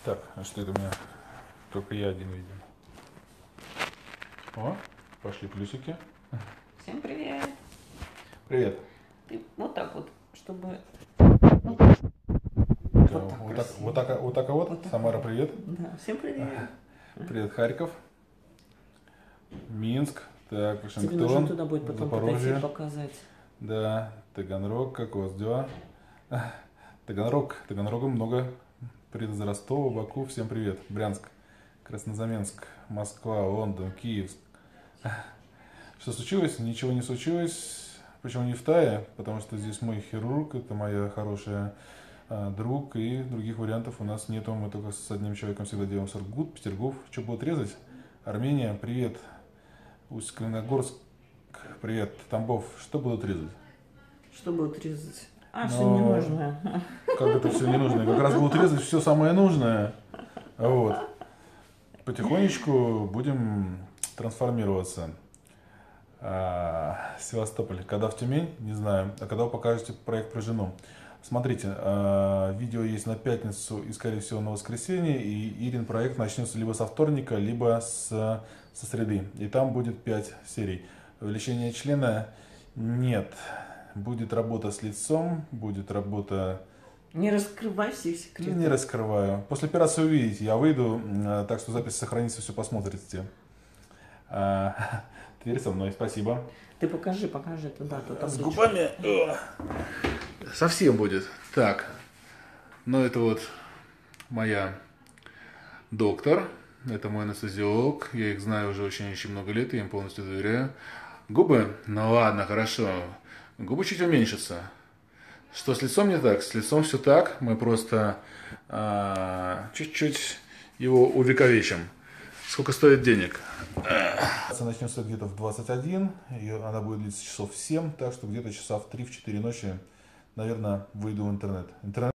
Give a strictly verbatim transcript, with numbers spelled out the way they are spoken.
Так, а что это у меня? Только я один виден. О, пошли плюсики. Всем привет. Привет. Ты вот так вот, чтобы... Да, Вот так вот, так, красиво. вот, так, вот так вот. Вот так Самара, вот. привет. Да, всем привет. Привет, Харьков. Минск. Так, Тебе нужно Вашингтон. туда будет потом Запорожье. подойти и показать. Да, Таганрог, как у вас дела? Таганрог, Таганрога много. Привет из Ростова, Баку, всем привет. Брянск, Краснознаменск, Москва, Лондон, Киев. Что случилось? Ничего не случилось. Почему не в Тае? Потому что здесь мой хирург, это моя хорошая а, друг, и других вариантов у нас нету. Мы только с одним человеком всегда делаем Сургут, Петергоф. Что будут резать? Армения, привет. Усть-Каменогорск, привет. Тамбов, что будут резать? Что будут резать? А, Но... все ненужное. Как это все ненужное? Как раз будут резать все самое нужное. Вот. Потихонечку будем трансформироваться. А, Севастополь. Когда в Тюмень? Не знаю. А когда вы покажете проект про жену? Смотрите, а, видео есть на пятницу и, скорее всего, на воскресенье. И Ирин проект начнется либо со вторника, либо с, со среды. И там будет пять серий. Увеличение члена нет. Будет работа с лицом, будет работа... Не раскрывай все секреты. Не раскрываю. После операции увидите, я выйду, так что запись сохранится, все посмотрите. А, Тверь со мной, спасибо. Ты покажи, покажи туда, туда. С губами совсем будет. Так, ну это вот моя доктор, это мой анестезиолог, я их знаю уже очень-очень много лет, я им полностью доверяю. Губы? Ну ладно, хорошо. Губы чуть уменьшатся. Что с лицом не так? С лицом все так. Мы просто а, чуть-чуть его увековечим. Сколько стоит денег? Начнется где-то в двадцать один. И она будет длиться часов в семь. Так что где-то часа в три-четыре ночи, наверное, выйду в интернет. Интернет